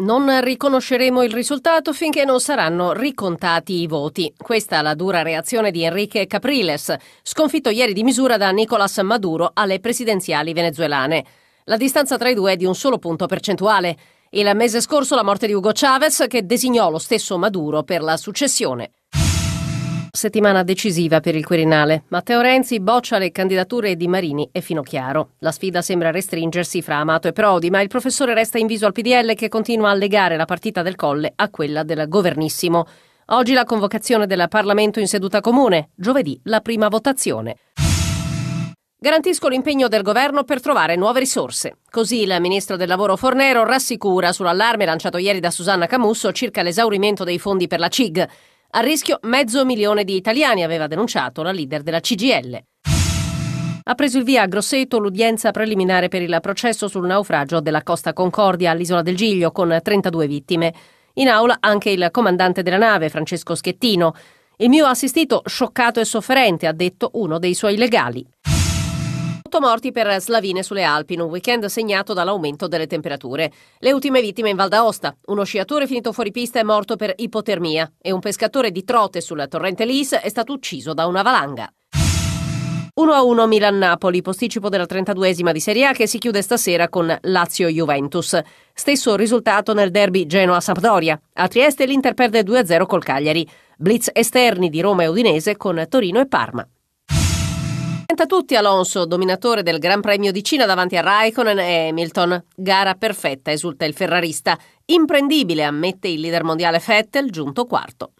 Non riconosceremo il risultato finché non saranno ricontati i voti. Questa è la dura reazione di Enrique Capriles, sconfitto ieri di misura da Nicolás Maduro alle presidenziali venezuelane. La distanza tra i due è di un solo punto percentuale. Il mese scorso la morte di Hugo Chávez, che designò lo stesso Maduro per la successione. Settimana decisiva per il Quirinale. Matteo Renzi boccia le candidature di Marini e Finocchiaro. La sfida sembra restringersi fra Amato e Prodi, ma il professore resta in viso al PDL, che continua a legare la partita del Colle a quella del Governissimo. Oggi la convocazione del Parlamento in seduta comune, giovedì la prima votazione. Garantisco l'impegno del governo per trovare nuove risorse. Così il ministro del lavoro Fornero rassicura sull'allarme lanciato ieri da Susanna Camusso circa l'esaurimento dei fondi per la CIG. A rischio 500.000 di italiani, aveva denunciato la leader della CGIL. Ha preso il via a Grosseto l'udienza preliminare per il processo sul naufragio della Costa Concordia all'isola del Giglio, con 32 vittime. In aula anche il comandante della nave, Francesco Schettino. Il mio assistito scioccato e sofferente, ha detto uno dei suoi legali. 8 morti per slavine sulle Alpi in un weekend segnato dall'aumento delle temperature. Le ultime vittime in Val d'Aosta. Uno sciatore finito fuori pista è morto per ipotermia e un pescatore di Trote sul torrente Lis è stato ucciso da una valanga. 1-1 Milan-Napoli, posticipo della 32esima di Serie A, che si chiude stasera con Lazio-Juventus. Stesso risultato nel derby Genoa-Sampdoria. A Trieste l'Inter perde 2-0 col Cagliari. Blitz esterni di Roma e Udinese con Torino e Parma. Tutti Alonso, dominatore del Gran Premio di Cina davanti a Raikkonen e Hamilton. Gara perfetta, esulta il ferrarista. Imprendibile, ammette il leader mondiale Vettel, giunto quarto.